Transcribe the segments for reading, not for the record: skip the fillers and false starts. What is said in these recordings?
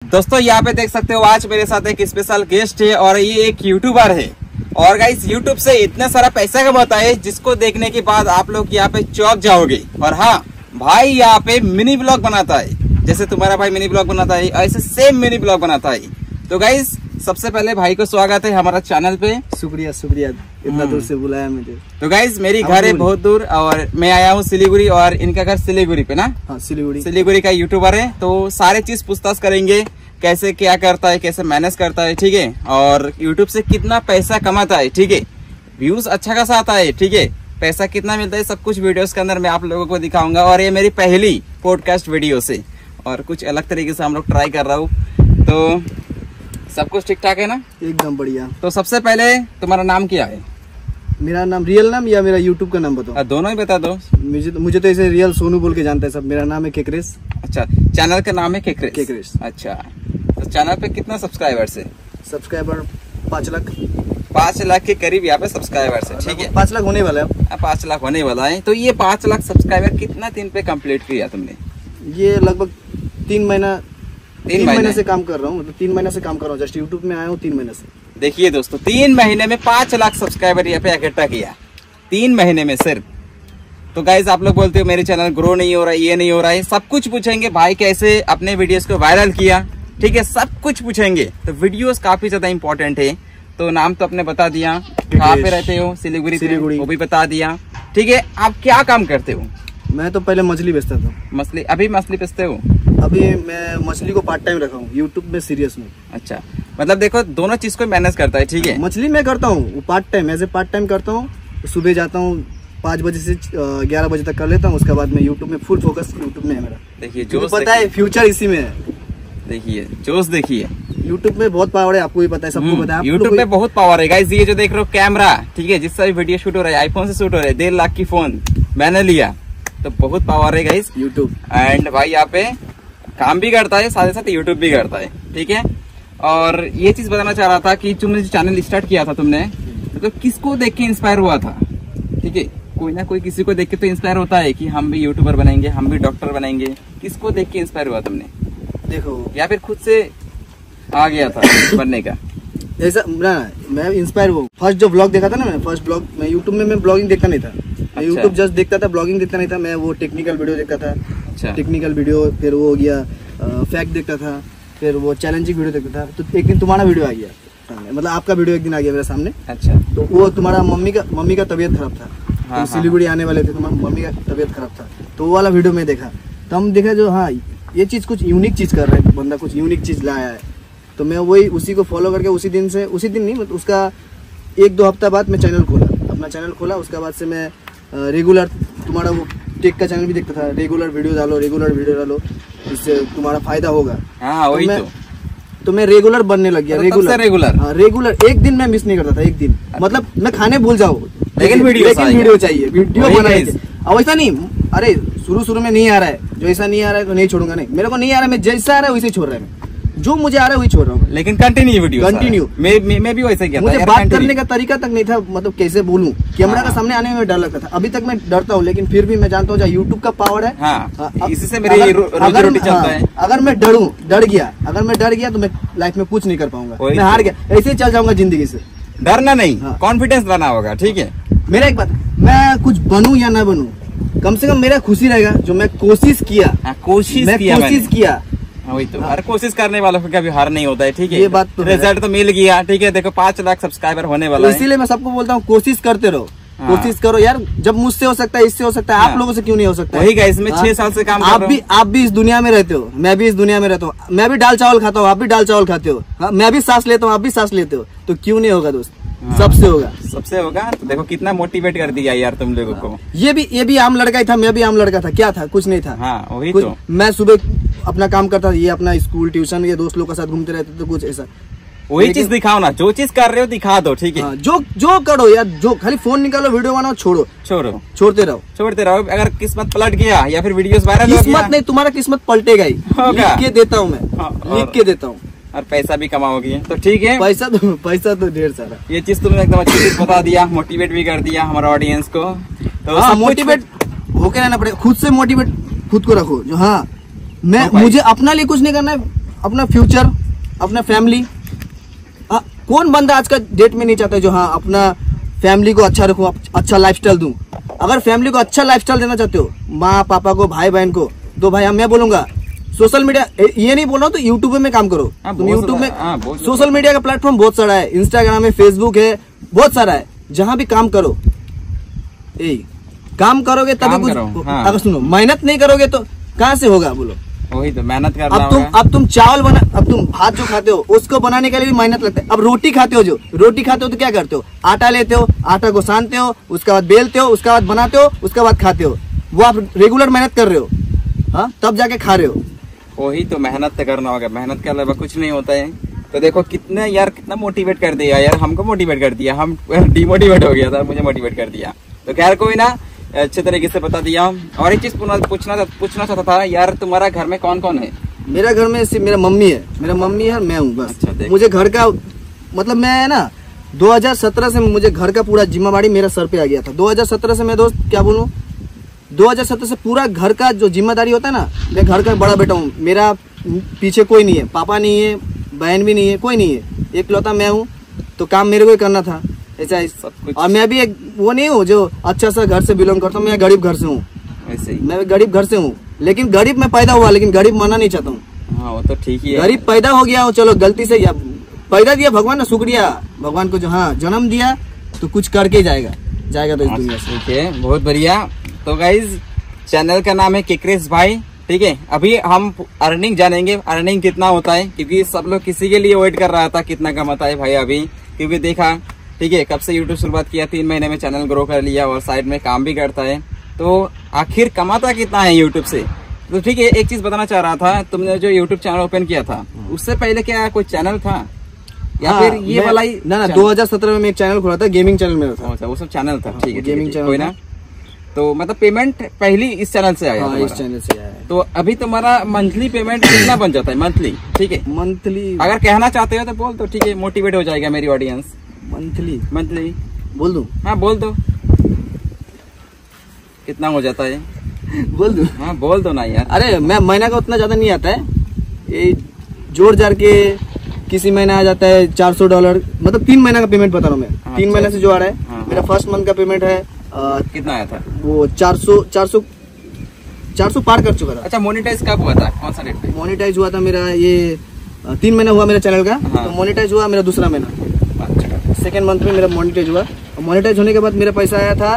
दोस्तों यहाँ पे देख सकते हो आज मेरे साथ एक स्पेशल गेस्ट है और ये एक यूट्यूबर है और गाइस यूट्यूब से इतना सारा पैसा कमाता है जिसको देखने के बाद आप लोग यहाँ पे चौंक जाओगे। और हाँ भाई यहाँ पे मिनी ब्लॉग बनाता है, जैसे तुम्हारा भाई मिनी ब्लॉग बनाता है ऐसे सेम मिनी ब्लॉग बनाता है। तो गाइस सबसे पहले भाई को स्वागत है हमारा चैनल पे। शुक्रिया शुक्रिया, इतना दूर से बुलाया मुझे। तो गाइस मेरी घर है बहुत दूर और मैं आया हूँ सिलीगुड़ी और इनका घर सिलीगुड़ी पे ना। हाँ, सिलीगुड़ी का यूट्यूबर है। तो सारे चीज पूछताछ करेंगे, कैसे क्या करता है, कैसे मैनेज करता है, ठीक है, और यूट्यूब से कितना पैसा कमाता है, ठीक है, व्यूज अच्छा खासा आता है, ठीक है, पैसा कितना मिलता है, सब कुछ वीडियोस के अंदर मैं आप लोगों को दिखाऊंगा। और ये मेरी पहली पॉडकास्ट वीडियो से और कुछ अलग तरीके से हम लोग ट्राई कर रहा हूँ। तो सब कुछ ठीक ठाक है ना? एकदम बढ़िया। तो सबसे पहले तुम्हारा नाम क्या है? मेरा नाम रियल नाम या मेरा यूट्यूब का नाम बताओ? दोनों ही बता दो। मुझे तो ऐसे रियल सोनू बोल के जानता है सब। मेरा नाम है केकरेस। अच्छा, चैनल का नाम है केकरेस। अच्छा, तो चैनल पे कितना सब्सक्राइबर्स है? सब्सक्राइबर 5 लाख। 5 लाख के करीब यहाँ पे सब्सक्राइबर्स है, ठीक है। 5 लाख होने वाला है। 5 लाख होने वाला है। तो ये 5 लाख सब्सक्राइबर कितना दिन पे कंप्लीट किया तुमने? ये लगभग 3 महीने से काम कर रहा हूँ। मतलब 3 महीने से काम कर रहा हूँ। जस्ट यूट्यूब में आया हूँ 3 महीने से। देखिए दोस्तों, 3 महीने में 5 लाख सब्सक्राइबर यहाँ पे इकट्ठा किया, 3 महीने में सिर्फ। तो गाइस आप लोग बोलते हो मेरे चैनल ग्रो नहीं हो रहा है, ये नहीं हो रहा है, सब कुछ पूछेंगे भाई कैसे अपने वीडियोस को वायरल किया, ठीक है, सब कुछ पूछेंगे। तो वीडियोस काफी ज्यादा इंपॉर्टेंट है। तो नाम तो आपने बता दिया, कहाँ पे रहते हो? सिलीगुड़ी, वो भी बता दिया, ठीक है। आप क्या काम करते हो? मैं तो पहले मछली बेचता था। मछली? अभी मछली बेचते हो? अभी मैं मछली को पार्ट टाइम रखा हूँ, यूट्यूब में सीरियस हूँ। अच्छा, मतलब देखो दोनों चीज को मैनेज करता है, ठीक है। मछली मैं करता हूँ part time, as a part time करता हूँ। सुबह जाता हूँ 5 बजे से 11 बजे तक कर लेता हूँ। उसके बाद मैं यूट्यूब में फुल फोकस यूट्यूब में है मेरा। देखिए जो पता है फ्यूचर इसी में है। देखिए जोश, देखिए यूट्यूब में बहुत पावर है, आपको भी पता है, सबको पता है। यूट्यूब में बहुत पावर है गाइस। ये जो देख रहे हो कैमरा, ठीक है, जिससे भी वीडियो शूट हो रहा है आईफोन से शूट हो रहा है, 1.5 लाख की फोन मैंने लिया, तो बहुत पावर है गाइस यूट्यूब। एंड भाई यहाँ पे काम भी करता है, साथ ही साथ यूट्यूब भी करता है, ठीक है। और ये चीज बताना चाह रहा था कि तुमने जो चैनल स्टार्ट किया था तुमने, तो किसको देख के इंस्पायर हुआ था? ठीक है, कोई ना कोई किसी को देख के तो इंस्पायर होता है कि हम भी यूट्यूबर बनेंगे, हम भी डॉक्टर बनेंगे। किसको देख के इंस्पायर हुआ तुमने? देखो, या फिर खुद से आ गया था बनने का? ऐसा ना, मैं इंस्पायर हुआ। फर्स्ट जो ब्लॉग देखा था ना, मैं फर्स्ट ब्लॉग, मैं यूट्यूब में मैं ब्लॉगिंग देखता नहीं था। मैं यूट्यूब जस्ट देखता था, ब्लॉगिंग देखता नहीं था। मैं वो टेक्निकल वीडियो देखता था। अच्छा। टेक्निकल वीडियो, फिर वो हो गया फैक्ट देखता था, फिर वो चैलेंजिंग वीडियो देखता था। तो एक दिन तुम्हारा वीडियो आ गया, मतलब आपका वीडियो एक दिन आ गया मेरे सामने। अच्छा। तो वो तुम्हारा मम्मी का तबीयत खराब था। हाँ, तो सिलीगुड़ी आने वाले थे, तुम्हारी मम्मी का तबीयत खराब था, तो वो वाला वीडियो में देखा। तो हम देखा जो हाँ ये चीज कुछ यूनिक चीज कर रहा है बंदा, कुछ यूनिक चीज लाया है। तो मैं वही उसी को फॉलो करके उसी दिन नहीं, मतलब उसका 1-2 हफ्ता बाद मैं अपना चैनल खोला। उसके बाद से मैं रेगुलर तुम्हारा वो टेक का चैनल भी देखता था। रेगुलर वीडियो डालो, इससे तुम्हारा फायदा होगा। हाँ, वही तो मैं रेगुलर बनने लग गया। रेगुलर एक दिन मैं मिस नहीं करता था। एक दिन मतलब मैं खाने भूल जाऊँ, लेकिन वीडियो चाहिए, वीडियो बनाए। अब ऐसा नहीं, अरे शुरू में नहीं आ रहा है, जो ऐसा नहीं आ रहा है तो नहीं छोड़ूंगा, नहीं, मेरे को नहीं आ रहा है, मैं जैसा आ रहा है वैसे छोड़ रहा है। जो मुझे आ रहा है वही छोड़ रहा हूँ, लेकिन कंटिन्यू। मैं भी वैसे किया था। मुझे बात करने का तरीका तक नहीं था, मतलब कैसे बोलूं, कैमरा का सामने आने में डर लगता था। अभी तक मैं डरता हूँ, लेकिन फिर भी मैं जानता हूँ यूट्यूब का पावर है। इसी से मेरी रोजी रोटी चलता है। अगर मैं डर गया तो मैं लाइफ में कुछ नहीं कर पाऊंगा, मैं हार गया, ऐसे ही चल जाऊंगा जिंदगी से। डरना नहीं, कॉन्फिडेंस लाना होगा, ठीक है। मेरा एक बात, मैं कुछ बनूं या ना बनूं, कम से कम मेरा खुशी रहेगा जो मैं कोशिश किया। कोशिश किया वही तो, हर कोशिश करने वालों को कभी हार नहीं होता है, ठीक है। ये बात तो रिजल्ट तो मिल गया, ठीक है। देखो 5 लाख सब्सक्राइबर होने वाला है। इसीलिए मैं सबको बोलता हूँ कोशिश करते रहो। कोशिश करो यार, जब मुझसे हो सकता है, इससे हो सकता है, आप लोगों से क्यों नहीं हो सकता? वही गाइस, मैं 6 साल से काम कर रहा हूं। आप भी इस दुनिया में रहते हो, मैं भी इस दुनिया में रहता हूँ। मैं भी दाल चावल खाता हूँ, आप भी दाल चावल खाते हो। मैं भी सांस लेता हूँ, आप भी सांस लेते हो, तो क्यों नहीं होगा दोस्त? सबसे होगा। तो देखो कितना मोटिवेट कर दिया यार तुम लोगों को। ये भी आम लड़का ही था, मैं भी आम लड़का था। क्या था? कुछ नहीं था। हाँ, वही तो। मैं सुबह अपना काम करता था, ये अपना स्कूल ट्यूशन, ये दोस्त लोग के साथ घूमते रहते, तो कुछ ऐसा। वही चीज दिखाओ ना, जो चीज कर रहे हो दिखा दो, ठीक है। जो करो यार, जो खाली फोन निकालो, वीडियो बनाओ, छोड़ते रहो। अगर किस्मत पलट गया या फिर वीडियोस वायरल हो गया, नहीं, तुम्हारा किस्मत पलटेगा ही। लिख के देता हूँ मैं, लिख के देता हूँ। और पैसा भी कमाओगे, तो ठीक है। पैसा तो ढेर सारा। ये चीज तुमने एकदम अच्छी चीज बता दिया, मोटिवेट भी कर दिया हमारा ऑडियंस को। तो मोटिवेट होके रहना पड़ेगा, खुद से मोटिवेट खुद को रखो। जो हाँ, मुझे अपना लिए कुछ नहीं करना है, अपना फ्यूचर, अपना फैमिली। कौन बंदा आज का डेट में नहीं चाहता है जो हाँ अपना फैमिली को अच्छा रखूं, अच्छा लाइफस्टाइल दूं। अगर फैमिली को अच्छा लाइफस्टाइल देना चाहते हो, माँ पापा को, भाई बहन को, तो भाई मैं बोलूंगा सोशल मीडिया, ये नहीं बोल रहा हूँ तो यूट्यूब में काम करो। तुम यूट्यूब में सोशल मीडिया का प्लेटफॉर्म बहुत सारा है, इंस्टाग्राम है, फेसबुक है, बहुत सारा है, जहाँ भी काम करो। काम करोगे तभी कुछ। अगर सुनो मेहनत नहीं करोगे तो कहाँ से होगा बोलो। वही तो मेहनत करना होगा। अब तुम चावल बना, अब तुम भात जो खाते हो उसको बनाने के लिए भी मेहनत लगता है। अब रोटी खाते हो, जो रोटी खाते हो तो क्या करते हो, आटा लेते हो, आटा को सानते हो, उसके बाद बेलते हो, उसके बाद बनाते हो, उसके बाद खाते हो। वो आप रेगुलर मेहनत कर रहे हो, हाँ तब जाके खा रहे हो। वही तो मेहनत करना होगा, मेहनत के अलावा कुछ नहीं होता है। तो देखो कितने यार, कितना मोटिवेट कर दिया यार, हमको मोटिवेट कर दिया, हम डिमोटिवेट हो गया था, मुझे मोटिवेट कर दिया। तो खैर कोई ना, अच्छे तरीके से बता दिया। और एक चीज पूछना चाहता था यार, तुम्हारा घर में कौन कौन है? मेरा घर में सिर्फ मेरा मम्मी है, मैं हूँ बस। अच्छा, मुझे घर का मतलब मैं ना 2017 से मुझे घर का पूरा जिम्मेदारी मेरा सर पे आ गया था। 2017 से मैं दोस्त क्या बोलूं, 2017 से पूरा घर का जो जिम्मेदारी होता है ना, मैं घर का बड़ा बेटा हूँ। मेरा पीछे कोई नहीं है, पापा नहीं है, बहन भी नहीं है, कोई नहीं है, एकलौता मैं हूँ। तो काम मेरे को ही करना था ऐसा सब कुछ। और मैं भी एक वो नहीं हूँ जो अच्छा सा घर से बिलोंग करता हूँ, मैं गरीब घर से हूँ। ऐसे ही मैं गरीब घर से हूँ, लेकिन गरीब में पैदा हुआ, लेकिन गरीब मानना नहीं चाहता हूँ। हाँ वो तो ठीक ही है, गरीब पैदा हो गया हूँ, चलो गलती से या पैदा दिया भगवान ने, शुक्रिया भगवान को जो हाँ जन्म दिया तो कुछ करके जाएगा तो इस दुनिया से। ठीक है, बहुत बढ़िया। तो गाइज चैनल का नाम है केक्रेस भाई, ठीक है। अभी हम अर्निंग जानेंगे, अर्निंग कितना होता है, क्योंकि सब लोग किसी के लिए वेट कर रहा था कितना कमाता है भाई अभी, क्योंकि देखा ठीक है कब से यूट्यूब शुरुआत किया, 3 महीने में चैनल ग्रो कर लिया और साइड में काम भी करता है। तो आखिर कमाता कितना है यूट्यूब से। तो ठीक है, एक चीज बताना चाह रहा था, तुमने जो यूट्यूब चैनल ओपन किया था उससे पहले क्या कोई चैनल था या फिर ये वाला ही? ना 2017 में एक चैनल खोला था, गेमिंग चैनल मेरा था। अच्छा वो सब चैनल था, ठीक है, गेमिंग चैनल कोई ना। तो मतलब पेमेंट पहली इस चैनल से आया? इस चैनल से आया। तो अभी तुम्हारा मंथली पेमेंट कितना बन जाता है मंथली? ठीक है, मंथली अगर कहना चाहते हो तो बोल दो, ठीक है, मोटिवेट हो जाएगा मेरी ऑडियंस। मंथली बोल दूं? हाँ बोल दो, कितना हो जाता है? बोल दूं? हाँ बोल दो ना यार। अरे मैं महीना का उतना ज्यादा नहीं आता है, ये जोड़ जार के किसी महीना आ जाता है $400, मतलब 3 महीना का पेमेंट बता रहा हूँ मैं। 3 महीने से जो आ रहा है। हाँ, मेरा फर्स्ट मंथ का पेमेंट है कितना आया था? वो 400 पार कर चुका था। अच्छा, मोनेटाइज कब हुआ था, कौन सा डेट पे? मोनेटाइज हुआ था मेरा ये 3 महीना हुआ मेरा चैनल का। हाँ। तो मोनेटाइज हुआ मेरा दूसरा महीना, सेकेंड मंथ में मेरा मोनेटाइज हुआ। मोनेटाइज होने के बाद मेरा पैसा आया था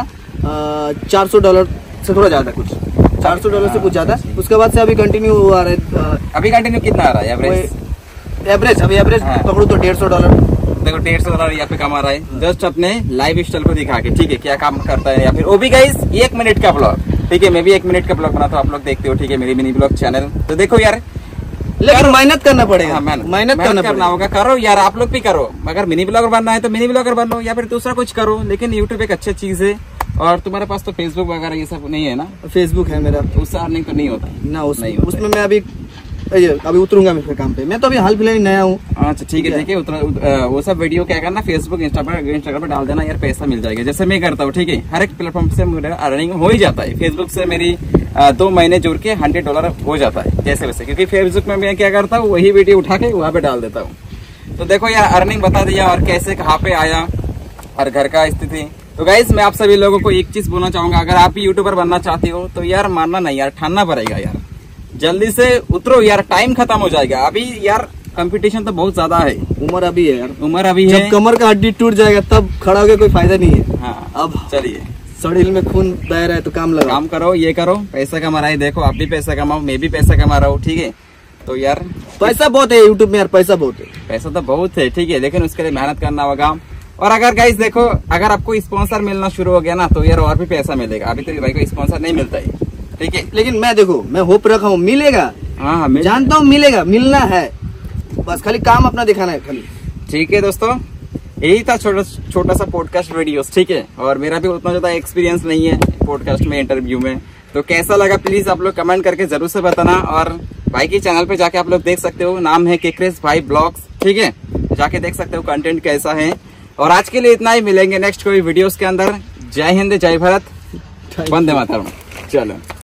$400 से थोड़ा ज्यादा, कुछ $400 से कुछ ज्यादा। उसके बाद से अभी कंटिन्यू आ रहा है। अभी कंटिन्यू कितना आ रहा है एवरेज? अभी एवरेज पकड़ू तो $150। देखो $150 यहाँ पे कमा रहा है, जस्ट अपने लाइव स्टाइल को दिखा के, ठीक है, क्या काम करता है। या फिर वो भी गाइस 1 मिनट का ब्लॉग, ठीक है, मैं भी 1 मिनट का ब्लॉग बनाता हूँ, आप लोग देखते हो, ठीक है, मेरी मिनी ब्लॉग चैनल। तो देखो यार, लेकिन मेहनत करना पड़ेगा। मेहनत करना होगा, करो यार, आप लोग भी करो। अगर मिनी ब्लॉगर बनना है तो मिनी ब्लॉगर बन लो, या फिर दूसरा कुछ करो, लेकिन यूट्यूब एक अच्छी चीज है। और तुम्हारे पास तो फेसबुक वगैरह ये सब नहीं है ना? फेसबुक है मेरा, उससे अर्निंग तो नहीं होता ना, उसमें मैं अभी उतरूंगा मैं काम पे। मैं तो अभी हाल फिलहाल नया हूँ। अच्छा ठीक है, ठीक है, वो सब वीडियो क्या करना, फेसबुक इंस्टाग्राम पे डाल देना यार, पैसा मिल जाएगा, जैसे मैं करता हूँ, ठीक है। हर एक प्लेटफॉर्म से मेरा अर्निंग हो ही जाता है। फेसबुक से मेरी 2 महीने जुड़ के $100 हो जाता है, जैसे वैसे, क्योंकि फेसबुक में मैं क्या करता हूँ, वही वीडियो उठा के वहाँ पे डाल देता हूँ। तो देखो यार, अर्निंग बता दिया और कैसे कहाँ पे आया और घर का स्थिति। तो गाइस मैं आप सभी लोगों को एक चीज बोलना चाहूंगा, अगर आप भी यूट्यूबर बनना चाहते हो तो यार मानना नहीं यार, ठानना पड़ेगा यार, जल्दी से उतरो यार, टाइम खत्म हो जाएगा। अभी यार कंपटीशन तो बहुत ज्यादा है, उम्र अभी है यार, उम्र अभी है। जब कमर का हड्डी टूट जाएगा तब खड़ा होकर कोई फायदा नहीं है। हाँ, अब चलिए, शरीर में खून बह रहा है तो काम लगाओ, काम करो, ये करो, पैसा कमा रहा है, देखो आप भी पैसा कमाओ, मैं भी पैसा कमा रहा हूँ, ठीक है। तो यार पैसा बहुत है यूट्यूब में यार, पैसा बहुत है, पैसा तो बहुत है, ठीक है, लेकिन उसके लिए मेहनत करना होगा। और अगर गाइस देखो, अगर आपको स्पॉन्सर मिलना शुरू हो गया ना तो यार और भी पैसा मिलेगा। अभी तो भाई को स्पॉन्सर नहीं मिलता है, ठीक है, लेकिन मैं देखो, मैं होप रखा हूँ मिलेगा। हाँ, जानता हूँ मिलेगा, मिलना है, बस खाली काम अपना दिखाना है खाली। ठीक है दोस्तों, यही था छोटा सा पॉडकास्ट वीडियोस, ठीक है। और मेरा भी उतना ज्यादा एक्सपीरियंस नहीं है पॉडकास्ट में, इंटरव्यू में। तो कैसा लगा प्लीज आप लोग कमेंट करके जरूर से बताना। और भाई के चैनल पे जाके आप लोग देख सकते हो, नाम है केक्रेस भाई ब्लॉग्स, ठीक है, जाके देख सकते हो कंटेंट कैसा है। और आज के लिए इतना ही, मिलेंगे नेक्स्ट कोई वीडियोस के अंदर। जय हिंद, जय भारत, वंदे मातरम। चलो।